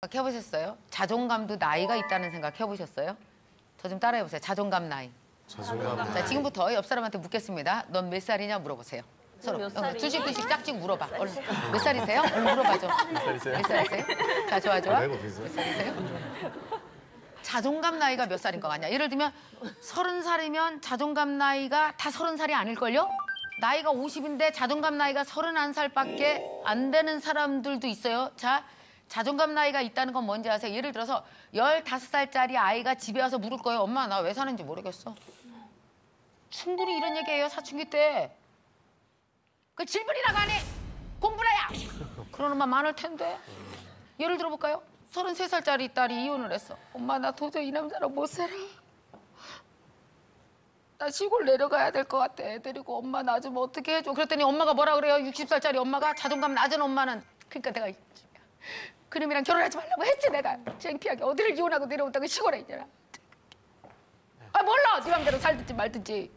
해보셨어요? 자존감도 나이가 있다는 생각 해보셨어요? 저 좀 따라해보세요. 자존감 나이. 자존감. 자, 지금부터 옆 사람한테 묻겠습니다. 넌 몇 살이냐 물어보세요. 서로 두씩 짝씩 물어봐. 얼른. 몇 살이세요? 얼른 물어봐줘. 몇 살이세요? 몇 살이세요? 자, 좋아. 아이고, 비슷해. 몇 살이세요? 자존감 나이가 몇 살인 것 같냐? 예를 들면 30살이면 자존감 나이가 다 30살이 아닐걸요? 나이가 50인데 자존감 나이가 31살밖에 안 되는 사람들도 있어요. 자, 자존감 나이가 있다는 건 뭔지 아세요? 예를 들어서 15살짜리 아이가 집에 와서 물을 거예요. 엄마, 나 왜 사는지 모르겠어. 충분히 이런 얘기예요, 사춘기 때. 그 질문이라고 하니 공부라야. 그런 엄마 많을 텐데. 예를 들어볼까요? 33살짜리 딸이 이혼을 했어. 엄마, 나 도저히 이 남자랑 못 살아. 나 시골 내려가야 될 것 같아. 애 데리고 엄마 나 좀 어떻게 해줘. 그랬더니 엄마가 뭐라 그래요? 60살짜리 엄마가 자존감 낮은 엄마는. 그러니까 내가 그놈이랑 결혼하지 말라고 했지 내가. 창피하게 어디를 이혼하고 내려온다고 시골에 있잖아. 아 몰라. 네 맘대로 살든지 말든지.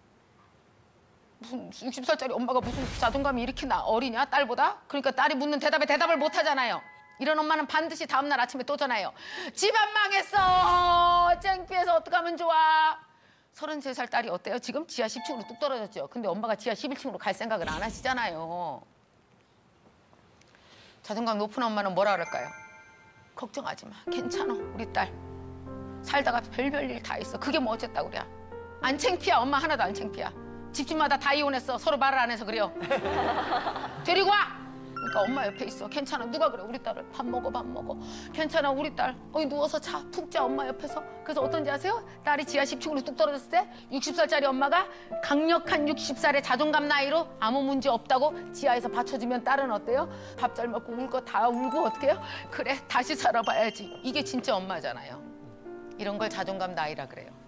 무슨 60살짜리 엄마가 무슨 자존감이 이렇게 어리냐 딸보다? 그러니까 딸이 묻는 대답에 대답을 못 하잖아요. 이런 엄마는 반드시 다음날 아침에 또 전화해요. 집안 망했어. 창피해서 어떡하면 좋아. 33살 딸이 어때요? 지금 지하 10층으로 뚝 떨어졌죠. 근데 엄마가 지하 11층으로 갈 생각을 안 하시잖아요. 자존감 높은 엄마는 뭐라 그럴까요? 걱정하지 마. 괜찮아. 우리 딸. 살다가 별별 일 다 있어. 그게 뭐 어쨌다고 그래. 안 창피야. 엄마 하나도 안 창피야. 집집마다 다 이혼했어. 서로 말을 안 해서 그래요. 데리고 와! 그러니까 엄마 옆에 있어. 괜찮아. 누가 그래. 우리 딸을 밥 먹어. 괜찮아. 우리 딸. 누워서 자. 푹 자. 엄마 옆에서. 그래서 어떤지 아세요? 딸이 지하 10층으로 뚝 떨어졌을 때 60살짜리 엄마가 강력한 60살의 자존감 나이로 아무 문제 없다고 지하에서 받쳐주면 딸은 어때요? 밥 잘 먹고 울 거 다 울고 어떻게 해요? 그래. 다시 살아봐야지. 이게 진짜 엄마잖아요. 이런 걸 자존감 나이라 그래요.